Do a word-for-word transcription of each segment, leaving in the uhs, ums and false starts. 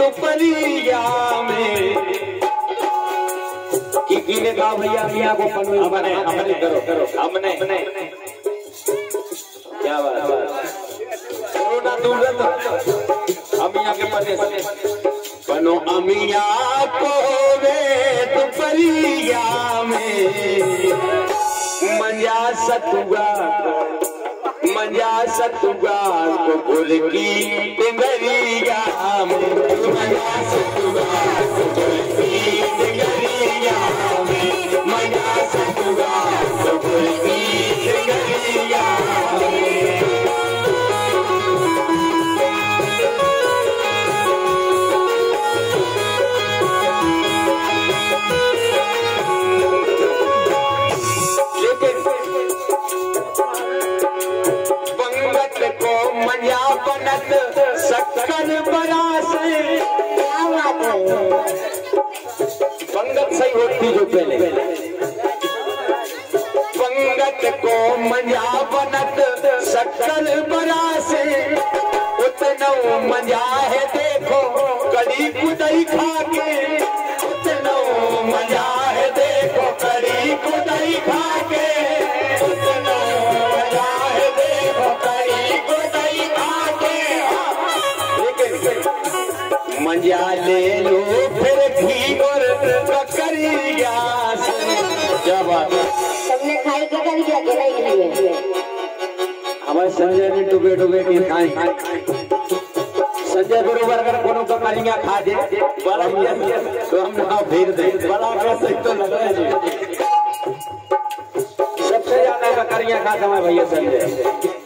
दुपहरिया में। की ने कहा भैया मियाँ को पनवेल हमने हमने करो करो हमने क्या बात कोरोना दूर रहो अमिया के पने बनो अमिया को वे दुपहरिया में मंजा सतुगा मंजा सतुगा को भूल की डिंगरिया में मंजा सतुगा को भूल की डिंगरिया में मंजा सतुगा को भूल की डिंगरिया में। शक्कर बड़ा से पंगत सही होती जो पहले पंगत को मजा बनत शक्कर बड़ा से उतना मजा है देखो कड़ी कुदई खा के उतना मजा है देखो कड़ी कुदई खा के उतना मजा है देखो कड़ी कुदई खा के मंजा ले लो फिर घी और बकरिया से। क्या बात है सबने खाई के कर दिया कि नहीं है हमारे संजय ने डुबे डुबे के खाए संजय बरोबर अगर कोनो बकरिया खा दे बड़ा तो हम ना भेज दे बड़ा कैसे तो लग रहा है सबसे ज्यादा बकरिया खाता है भैया संजय।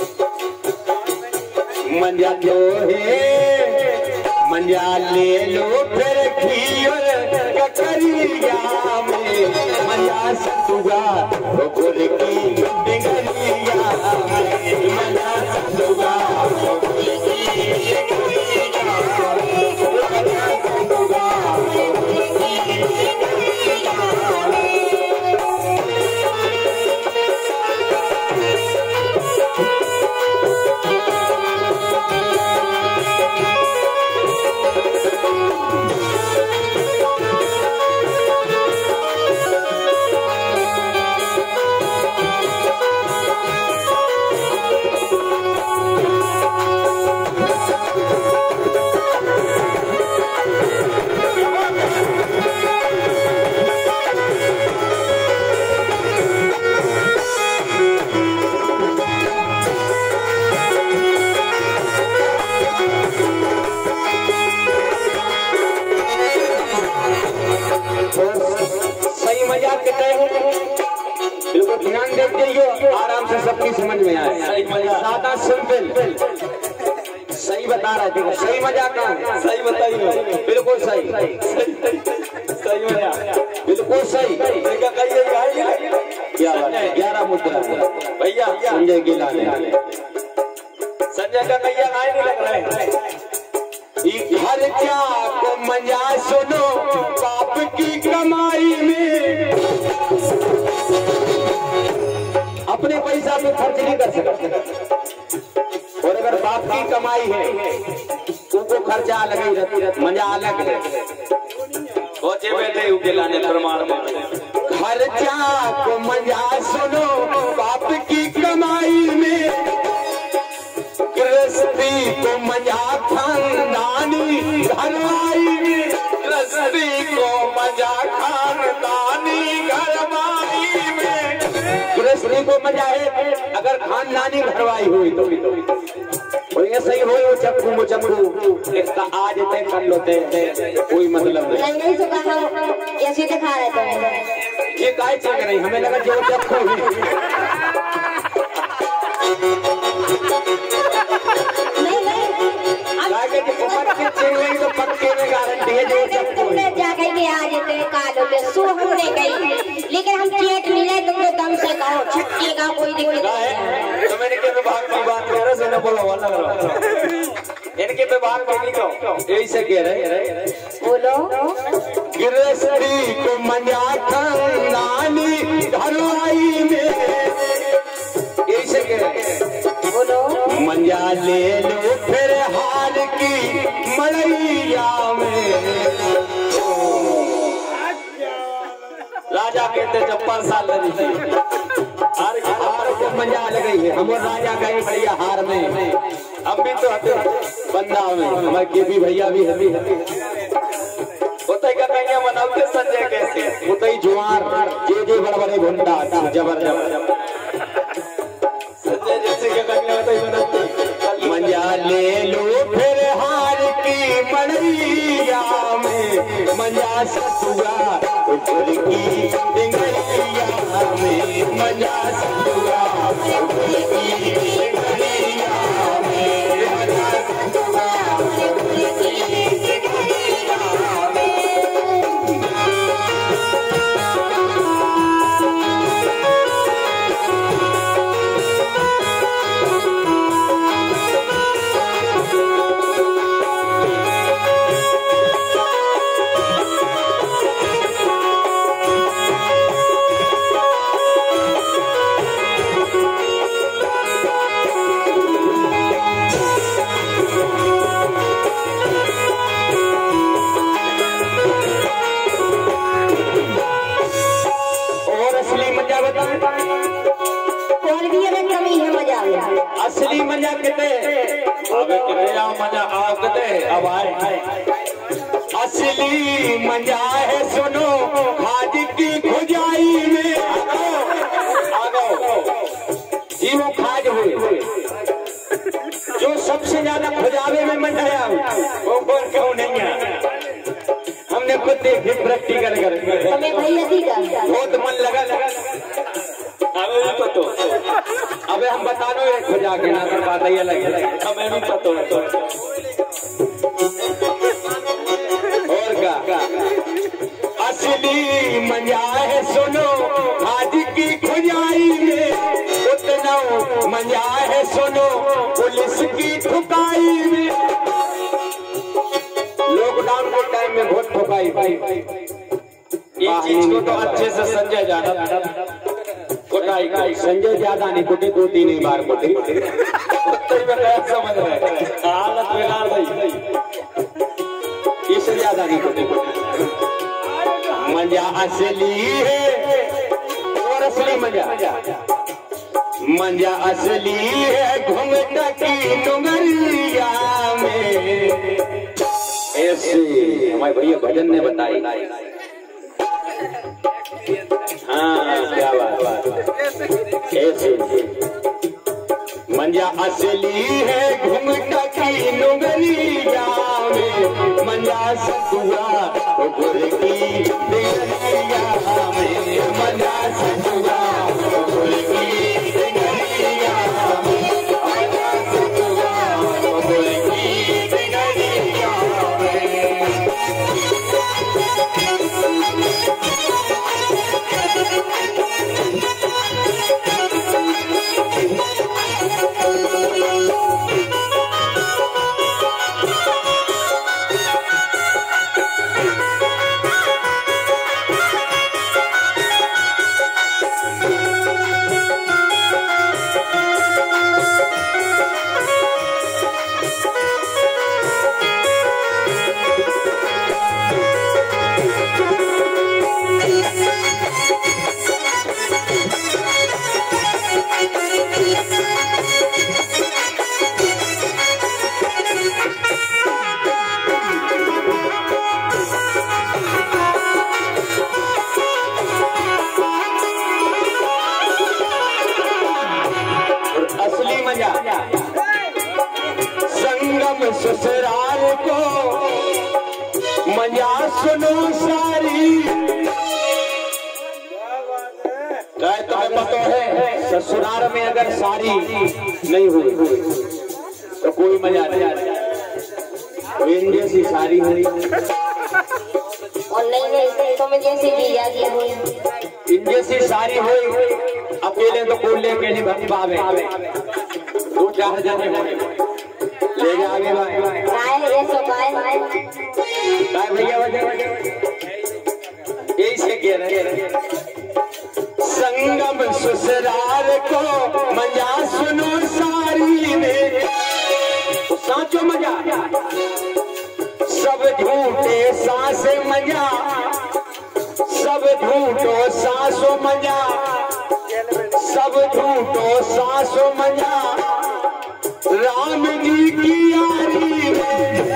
मंजा लो है मंजा ले लो फिर घी और बकरिया में मंजा सतुगा तो भूल की डिंगरिया में मंजा सतुगा तो भूल की डिंगरिया में मंजा सतुगा तो भूल की डिंगरिया में। ध्यान देखिए आराम से सबकी समझ में आए। सही मजाक ज्यादा सिंपल सही बता रहा है सही मजाक कहाँ है सही बताइए बिल्कुल सही सही मजाक बिल्कुल सही ग्यारह मुद्रा भैया संजय गिला संजय का कैया गाय नहीं लग रहा है। घर क्या को मजा सुनो बाप की कमाई में अपने पैसा पे खर्च नहीं कर सकते और अगर बाप की कमाई है तो खर्चा अलग ही रहती रहती मजा अलग है। सोचे बैठे उकेलाने प्रमाण खर्चा को मजा सुनो बाप की कमाई में गृहस्थी को मजा खानदानी घरवाई में गृहस्थी को मजा खानदानी घरवाई में गृहस्थी को मजा है अगर खानदानी घरवाई हुई तो और ये सही हो वो चक्कू वो चक्कू इसका आज तय कर लोते कोई मतलब नहीं नहीं तो कहा ऐसे दिखा रहे थे ये काय चल रही हमें लगा जो चक्कू नहीं नहीं लागे कि पकड़ के चलेंगे तो पक्के में गारंटी है जो चक्कू तुमने जाके भी आ जाते कालो पे सो हमने गई लेकिन हम चेट मिले तुमने दम से कहो छुट्टी का कोई दिक्कत नहीं है। तो मैंने के विभाग की बात कर रहा से ना बोलो वाला लग रहा इनके विभाग में नहीं कहो यही से कह रहे बोलो गृहस्थी को मजा खानदानी घरवाई में यही से कह रहे बोलो मजा ले लो फिर हार की मड़ैया में। राजा कहते जब पांच साल लगी हार हार को मंजा लग गई है। हम राजा गए भैया हार में, हम भी तो हते बंदा में हमारे के भी भैया भी हती होता क्या कहेंगे मनाते संजय कैसे होता ही जुआर जे जे बड़े बड़े गुंडा जबर जबर संजय जैसे क्या कहेंगे होता ही मनाते मंजा ले लो फिर हार की मड़ैया में। मंजा ससुरा ऊपर की डिंगरिया में। मंजा ससुरा ऊपर की डिंगरिया में। मंजा ससुरा ऊपर की डिंगरिया में। असली मजा कहते अब कितने मजा आप कहते अब आए असली मजा है सुनो आज की खुजाई में। जी वो खाज हुए जो सबसे ज्यादा खुजावे में मजा आया वो कौन क्यों नहीं है। हमने खुद देखी प्रैक्टिकल कर बहुत मन लगा लगा अबे भी पतो अबे हम बता दो एक खुजा के ना कर बात ही अलग है हमें भी पतो और का असली मजा है सुनो आज की खुजाई में। उतना मजा है सुनो पुलिस की ठुकाई में। लॉकडाउन के टाइम में बहुत ठुकाई ये चीज को तो अच्छे से संजय जाना कोटाई का संजय ज्यादा नहीं कुटे दो तीन ही बार कुटे समझ रहे हालत बेकार भाई इससे ज्यादा नहीं कुटे मजा असली है और असली मजा मजा असली है घूंघट की डुंगरिया में। ऐसे हमारे भैया भजन ने बताई हाँ क्या बात ऐसे मंजा असली है घूंघट की डुंगरिया में। मंजा ससुरा ऊपर की डिंगरिया में। मंजा ससुरा ऊपर की डिंगरिया में। मंजा ससुरा ऊपर की डिंगरिया में। संगम ससुराल को मजा सुनो सारी। क्या तुम्हें पता है ससुराल में अगर सारी नहीं हुई तो कोई मजा नहीं। इन जैसी सारी हुई और नहीं नहीं तो मैं जैसी जीजा जी हुई इन जैसी सारी हुई अकेले तो कोई लेके नहीं भग पावे दो चार जने होने ले जा आगे काय ये सो काय काय भैया वजह यही से कह रहे संगम ससुराल को मजा सुनो सारी में। तो साचो मजा से मजा सब झूठो सासो मजा सब झूठो सासो मजा राम जी की यारी में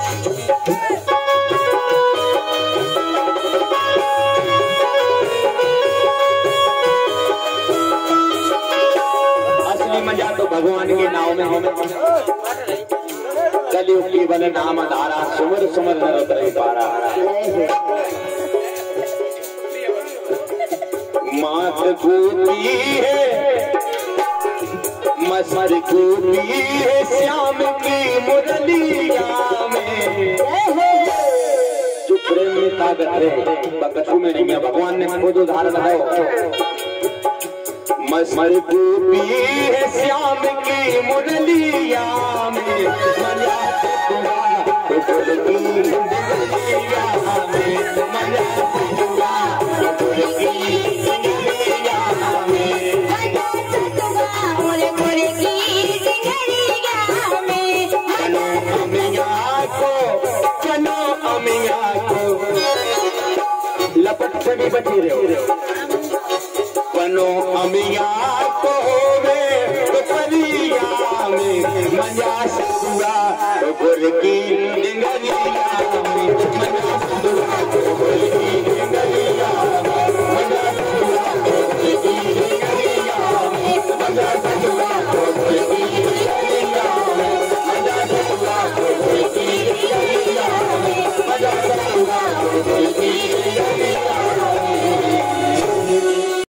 असली मजा तो भगवान के नाव में होने कलयुग की बल नाम धारा सुमर सुमर नरत रही पारा मात गोपी है मसर गोपी है श्याम की मुरलिया में जो प्रेम में ताकत है कछु में नहीं है भगवान ने खुद उदाहरण है मसर गोपी है श्याम की मुरलिया में मजा लपट से भी बची रहे बनो अमिया को होवे तो परिया में मजा सकुआ गुर की डिंगरिया